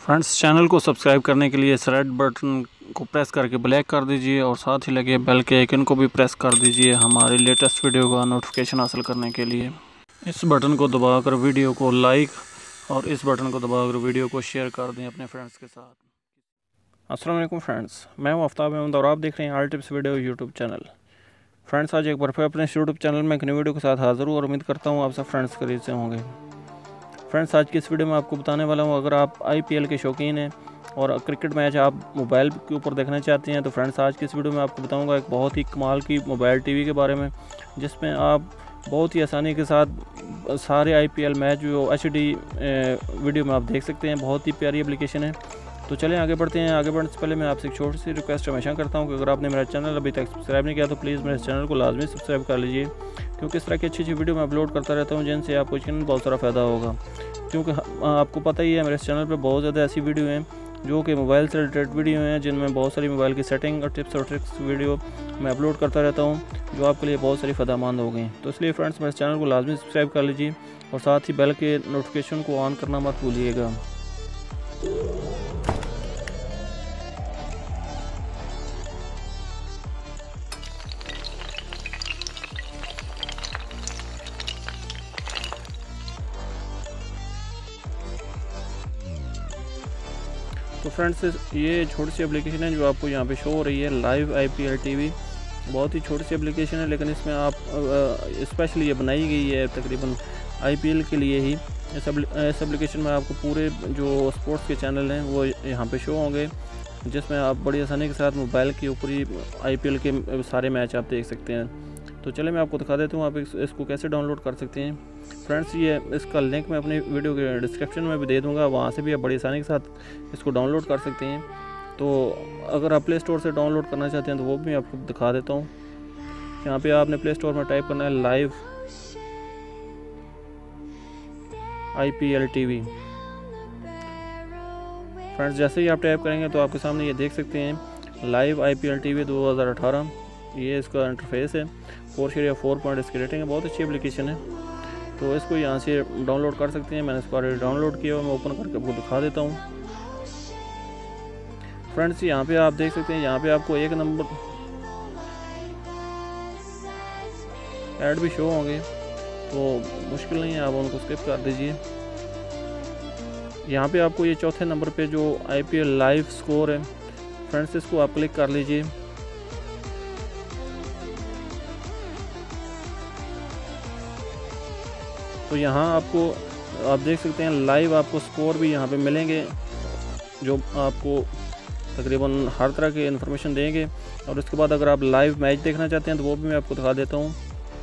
Friends, channel को subscribe करने के लिए इस रेड बटन को प्रेस करके ब्लैक कर दीजिए और साथ ही लगे बेल के आइकन को भी प्रेस कर दीजिए हमारे लेटेस्ट वीडियो का नोटिफिकेशन हासिल करने के लिए। इस बटन को दबाकर वीडियो को लाइक और इस बटन को दबाकर वीडियो को शेयर कर दें अपने फ्रेंड्स के साथ। अस्सलाम वालेकुम फ्रेंड्स, मैं हूं आफ्ताब अहमद और आप देख रहे हैं all tips video YouTube channel. Friends, आज एक बार फिर अपने यूट्यूब चैनल में एक नई वीडियो के साथ हाजिर हूँ और उम्मीद करता हूँ आप सब फ्रेंड्स करीब से होंगे। फ्रेंड्स, आज की इस वीडियो में आपको बताने वाला हूँ, अगर आप IPL के शौकीन हैं और क्रिकेट मैच आप मोबाइल के ऊपर देखना चाहते हैं तो फ्रेंड्स आज की इस वीडियो में आपको बताऊंगा एक बहुत ही कमाल की मोबाइल टीवी के बारे में, जिसमें आप बहुत ही आसानी के साथ सारे IPL मैच जो HD वीडियो में आप देख सकते हैं। बहुत ही प्यारी एप्लीकेशन है। तो चलें आगे बढ़ते हैं। आगे बढ़ने से पहले मैं आपसे एक छोटी सी रिक्वेस्ट हमेशा करता हूं कि अगर आपने मेरा चैनल अभी तक सब्सक्राइब नहीं किया तो प्लीज़ मेरे चैनल को लाजमी सब्सक्राइब कर लीजिए, क्योंकि इस तरह की अच्छी वीडियो मैं अपलोड करता रहता हूं जिनसे आपको यकीनन बहुत सारा फ़ायदा होगा। क्योंकि आपको पता ही है मेरे चैनल पर बहुत ज़्यादा ऐसी वीडियो हैं जो कि मोबाइल से रिलेटेड वीडियो हैं, जिनमें बहुत सारी मोबाइल की सेटिंग और टिप्स और ट्रिक्स वीडियो मैं अपलोड करता रहता हूं, जो आपके लिए बहुत सारी फ़ायदेमंद हो गई। तो इसलिए फ्रेंड्स मेरे चैनल को लाजमी सब्सक्राइब कर लीजिए और साथ ही बेल के नोटिफिकेशन को ऑन करना मत भूलिएगा। तो फ्रेंड्स, ये छोटी सी एप्लीकेशन है जो आपको यहाँ पे शो हो रही है, लाइव IPL टीवी। बहुत ही छोटी सी एप्लीकेशन है, लेकिन इसमें आप स्पेशली ये बनाई गई है तकरीबन IPL के लिए ही। इस एप्लीकेशन में आपको पूरे जो स्पोर्ट्स के चैनल हैं वो यहाँ पे शो होंगे, जिसमें आप बड़ी आसानी के साथ मोबाइल के ऊपर ही IPL के सारे मैच आप देख सकते हैं। तो चले मैं आपको दिखा देता हूँ आप इसको कैसे डाउनलोड कर सकते हैं। फ्रेंड्स, ये इसका लिंक मैं अपनी वीडियो के डिस्क्रिप्शन में भी दे दूँगा, वहाँ से भी आप बड़ी आसानी के साथ इसको डाउनलोड कर सकते हैं। तो अगर आप प्ले स्टोर से डाउनलोड करना चाहते हैं तो वो भी मैं आपको दिखा देता हूँ। यहाँ पे आपने प्ले स्टोर में टाइप करना है लाइव IPL टीवी। फ्रेंड्स, जैसे ही आप टाइप करेंगे तो आपके सामने ये देख सकते हैं लाइव IPL टीवी 2018। ये इसका इंटरफेस है, 4 इसकी रेटिंग है, बहुत अच्छी एप्लीकेशन है। तो इसको यहाँ से डाउनलोड कर सकते हैं। मैंने इसको ऑलरेडी डाउनलोड किया हुआ, मैं ओपन करके आपको दिखा देता हूँ। फ्रेंड्स, यहाँ पे आप देख सकते हैं, यहाँ पे आपको एक नंबर ऐड भी शो होंगे, तो मुश्किल नहीं है, आप उनको स्किप कर दीजिए। यहाँ पे आपको ये चौथे नंबर पे जो IPL लाइव स्कोर है फ्रेंड्स, इसको आप क्लिक कर लीजिए। तो यहाँ आपको आप देख सकते हैं लाइव आपको स्कोर भी यहाँ पे मिलेंगे, जो आपको तकरीबन हर तरह के इन्फॉर्मेशन देंगे। और उसके बाद अगर आप लाइव मैच देखना चाहते हैं तो वो भी मैं आपको दिखा देता हूँ।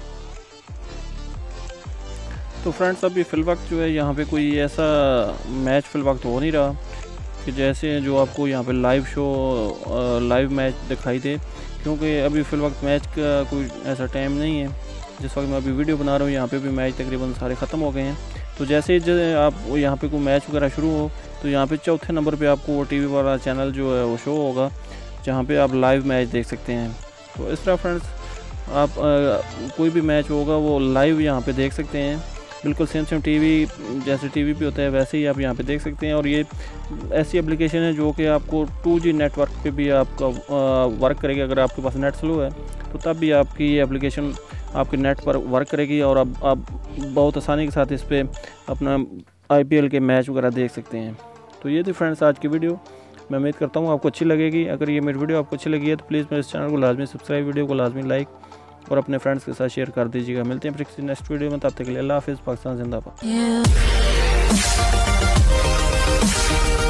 तो फ्रेंड्स, अभी फ़िल वक्त जो है यहाँ पे कोई ऐसा मैच फ़िल वक्त हो नहीं रहा कि जैसे जो आपको यहाँ पे लाइव मैच दिखाई दे, क्योंकि अभी फ़िल वक्त मैच का कोई ऐसा टाइम नहीं है। जिस वक्त मैं अभी वीडियो बना रहा हूँ यहाँ पे भी मैच तकरीबन सारे ख़त्म हो गए हैं। तो जैसे ही आप यहाँ पे कोई मैच वगैरह शुरू हो तो यहाँ पे चौथे नंबर पे आपको वो टीवी वाला चैनल जो है वो शो होगा, जहाँ पे आप लाइव मैच देख सकते हैं। तो इस तरह फ्रेंड्स आप कोई भी मैच होगा वो लाइव यहाँ पे देख सकते हैं, बिल्कुल सेम टीवी जैसे टीवी पे होता है वैसे ही आप यहाँ पे देख सकते हैं। और ये ऐसी एप्लीकेशन है जो कि आपको 2G नेटवर्क पे भी आपका वर्क करेगी। अगर आपके पास नेट स्लो है तो तब भी आपकी ये एप्लीकेशन आपके नेट पर वर्क करेगी और आप बहुत आसानी के साथ इस पर अपना IPL के मैच वगैरह देख सकते हैं। तो ये थी फ्रेंड्स आज की वीडियो। मैं उम्मीद करता हूँ आपको अच्छी लगेगी। अगर ये मेरी वीडियो आपको अच्छी लगी है तो प्लीज़ मेरे चैनल को लाजमी सब्सक्राइब, वीडियो को लाजमी लाइक और अपने फ्रेंड्स के साथ शेयर कर दीजिएगा। मिलते हैं फिर किसी नेक्स्ट वीडियो में, तब तक के लिए अल्लाह हाफिज़। पाकिस्तान जिंदाबाद।